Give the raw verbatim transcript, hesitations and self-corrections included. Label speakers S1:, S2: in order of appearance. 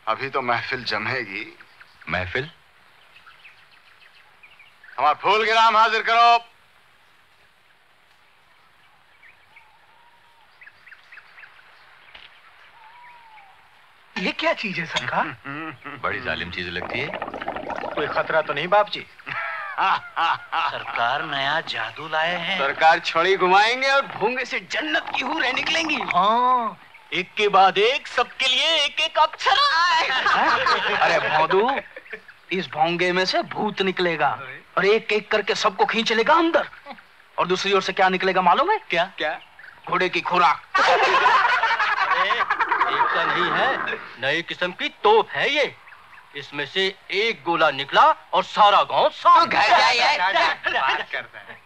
S1: अभी तो महफिल जमेगी।
S2: महफिल?
S1: हमारा फूल के नाम हाजिर करो।
S3: ये क्या चीज है सरकार?
S2: बड़ी जालिम चीज लगती है।
S3: कोई खतरा तो नहीं बाप जी?
S4: सरकार नया जादू लाए हैं।
S5: सरकार छड़ी घुमाएंगे और भूंगे से जन्नत की हूरें निकलेंगी।
S4: हाँ, एक के बाद एक, सबके लिए एक एक अक्षर।
S5: अरे भौंदू, इस भोंगे में से भूत निकलेगा और एक एक करके सबको खींच लेगा अंदर। और दूसरी ओर से क्या निकलेगा मालूम है?
S4: क्या?
S5: क्या? घोड़े की खुराक।
S4: एक का नहीं है, नई किस्म की तोप है ये। इसमें से एक गोला निकला और सारा गांव साफ।
S5: घर जाइए।
S3: बात करता है।